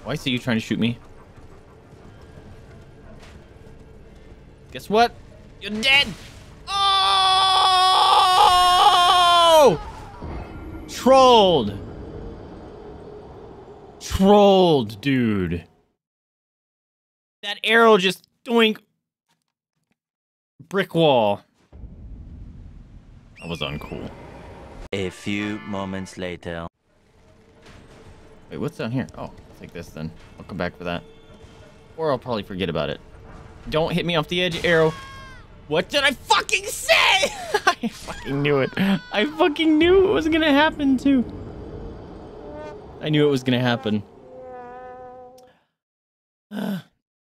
Oh, I see you trying to shoot me. Guess what? You're dead! Oh! Trolled! Trolled, dude. That arrow just doink. Brick wall. That was uncool. A few moments later. Wait, what's down here? Oh, I'll take this then. I'll come back for that. Or I'll probably forget about it. Don't hit me off the edge, arrow. What did I fucking say? I fucking knew it. I fucking knew it was gonna happen too. I knew it was gonna happen.